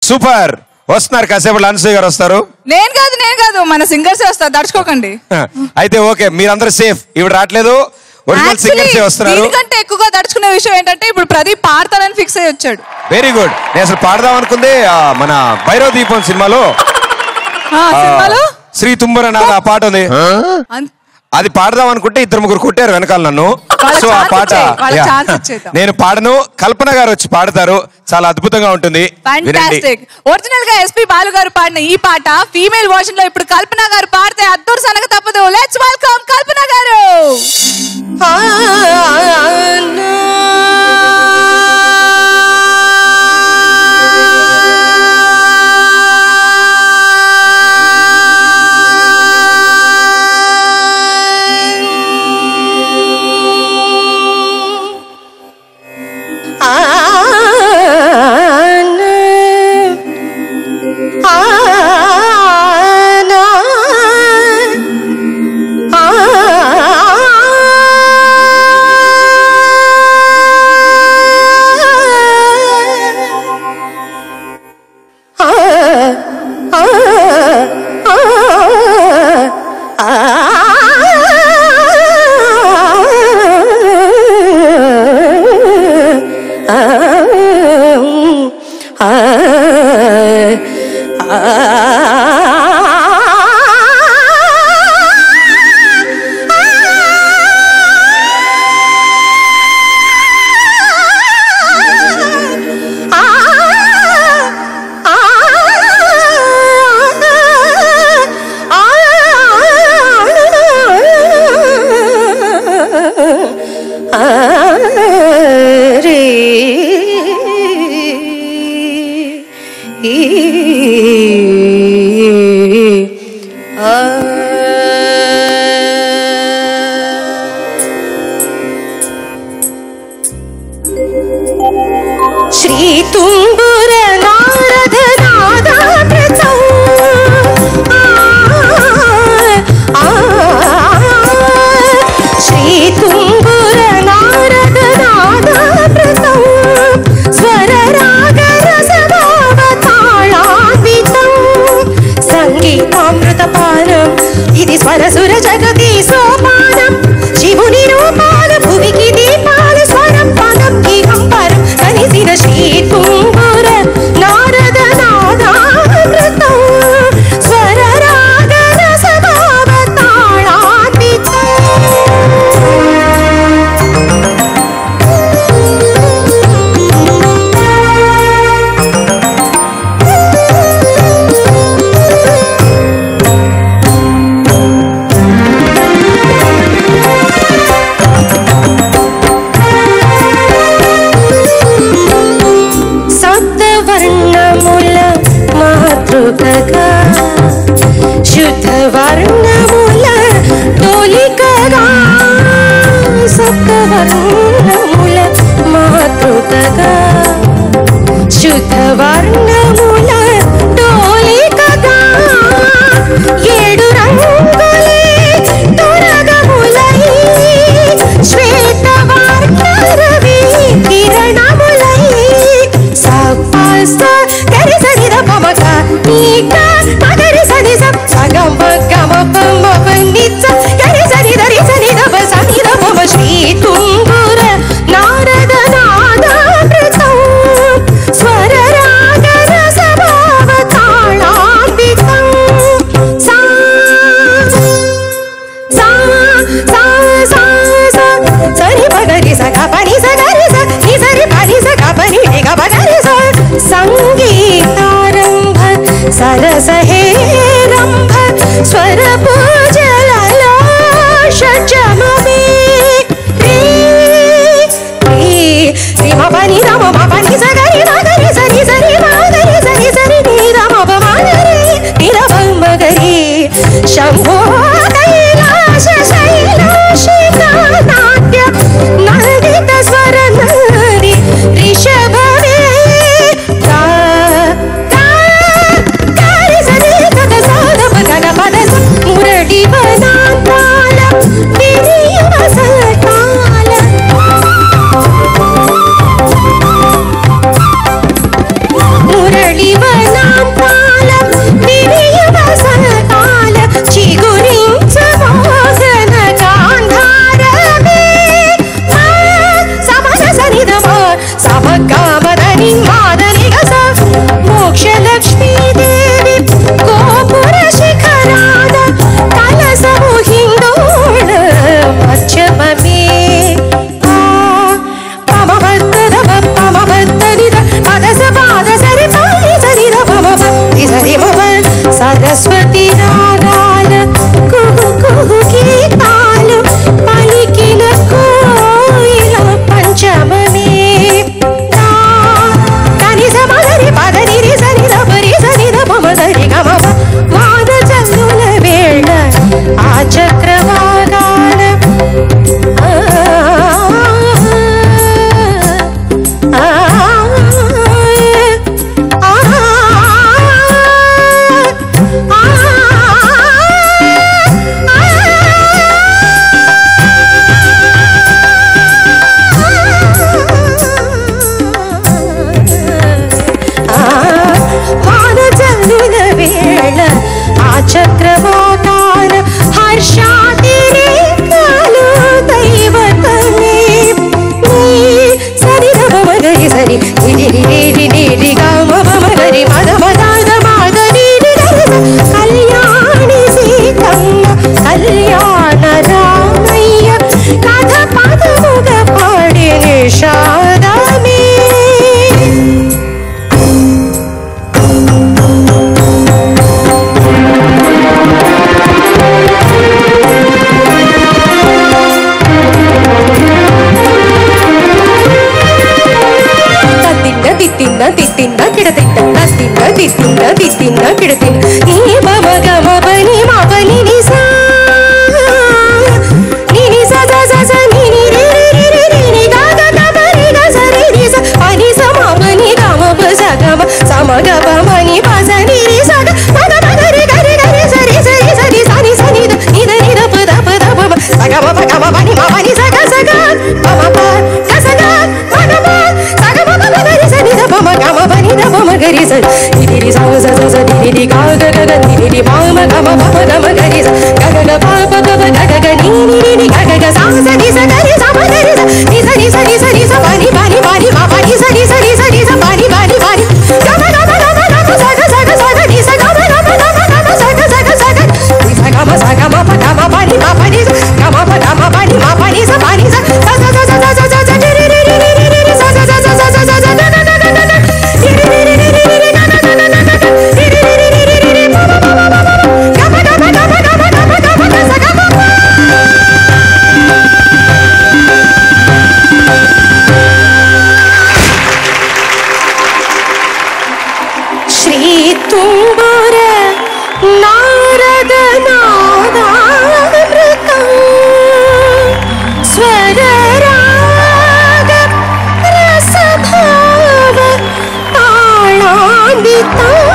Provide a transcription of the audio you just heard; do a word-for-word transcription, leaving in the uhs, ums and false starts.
Super. వస్తున్నారు కాసేపు అనసూయ గారు వస్తారు. నేను కాదు నేను కాదు మన సింగర్స్ వస్తారు, దడుచుకోకండి. అయితే ఓకే, మీరందరూ సేఫ్. ఇవి రావట్లేదు, ఒరిజినల్ సింగర్స్ వస్తున్నారు. దీనికంటే ఎక్కువగా దడుచుకునే విషయం ఏంటంటే ఇప్పుడు ప్రదీప్ పాడతానని ఫిక్స్ అయ్యి వచ్చాడు. Very good. నేను అసలు పాడదాం అనుకుంది మన భైరవ దీపం సినిమాలో శ్రీ తుంబరనాథ ఆ పాట ఉంది, అది పాడదాం అనుకుంటే ఇద్దరు ముగ్గురు కొట్టారు వెనకాల నన్ను. సో ఆ పాట నేను పాడను, కల్పన గారు వచ్చి పాడతారు. చాలా అద్భుతంగా ఉంటుంది. ఒరిజినల్ గా ఎస్పీ బాలు గారు పాడిన ఈ పాట ఫీమేల్ వర్షన్ లో ఇప్పుడు కల్పన గారు పాడితే అద్దూరు సనగ తప్పదు. లెట్స్ వెల్కమ్ కల్పన గారు. Mula ma ga pa ma ni pa sa ni ri sa ga ma ga ma ga ri ga ri ga ri sa ri sa ri sa ri sa ni sa ni da ni da ni da pa da pa da pa ma sa ga ma pa ga ma pa ni ma pa ni sa ga sa ga pa ma pa ga sa ga ma ga ma sa ga ma pa ga ri sa ni da pa ma ga ma pa ni da pa ma ga ri sa ni ri ri sa sa sa sa ni ri ga ga ga ga ni ri ri ma ma ga ma pa pa ga ma ga ri sa ga ga ga pa pa ga ga ga ga ni ni ri ri ga ga ga sa sa ni sa ga ri sa ma ga ri sa ni sa ni sa ni sa ni sa pa ni pa ni pa ni ma pa ni sa ni sa ni sa ni sa pa ni pa ni pa ni ga ma ga ma ga ma ga ma sa ga sa ga sa ga ni sa ga ma ga ma ga ma ga ma sa ga sa ga sa ga ni sa ga ma sa ga ma pa ga ma pa ni ma pa ni sa ga ma pa ga ma pa ni ma pa ni sa pa ni sa sa sa sa sa sa sa sa sa ri ri ri ri ri ri ri sa sa sa sa sa sa sa sa ga ga ga ga ga ga ri ri ri ri ri ri ri ga ga ga ga ga ga ri ri ri ri ri ri ri ri pa pa pa pa pa pa ga ma ga ma ga ma ga ma ga ma ga ma ga sa ga ma pa Shri Tumbura Narada ನಾದಾಮೃತ ಸ್ವರ ರಾಗ ರಸಭಾವ ತಾಳಾಂಬಿತ